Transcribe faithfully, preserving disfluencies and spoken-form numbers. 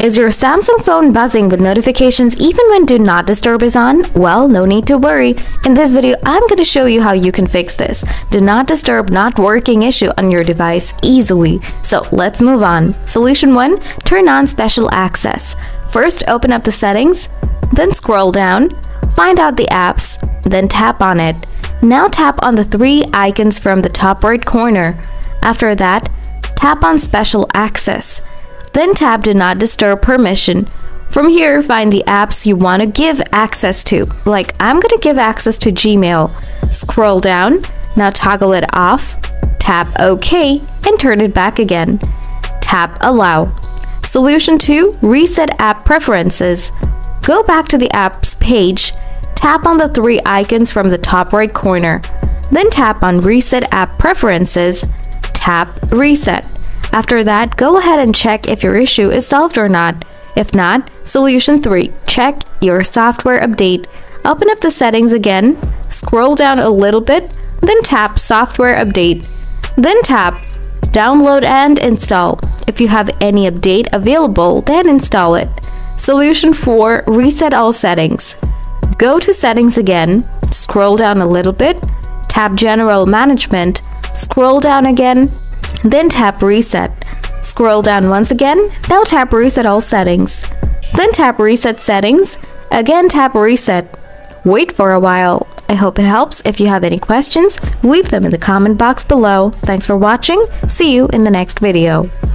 Is your Samsung phone buzzing with notifications even when Do Not Disturb is on? Well, no need to worry. In this video, I'm going to show you how you can fix this Do Not Disturb not working issue on your device easily. So let's move on. Solution one, turn on special access. First, open up the settings, then scroll down, find out the apps, then tap on it. Now tap on the three icons from the top right corner. After that, tap on special access. Then tap Do Not Disturb permission. From here, find the apps you want to give access to. Like, I'm going to give access to Gmail. Scroll down, now toggle it off, tap OK, and turn it back again. Tap Allow. Solution two, reset app preferences. Go back to the apps page, tap on the three icons from the top right corner. Then tap on Reset App Preferences, tap Reset. After that, go ahead and check if your issue is solved or not. If not, solution three, check your software update. Open up the settings again, scroll down a little bit, then tap Software Update. Then tap Download and Install. If you have any update available, then install it. Solution four, reset all settings. Go to Settings again, scroll down a little bit, tap General Management, scroll down again, then tap Reset. Scroll down once again, now tap Reset all settings. Then tap Reset settings, again tap Reset. Wait for a while. I hope it helps. If you have any questions, leave them in the comment box below. Thanks for watching. See you in the next video.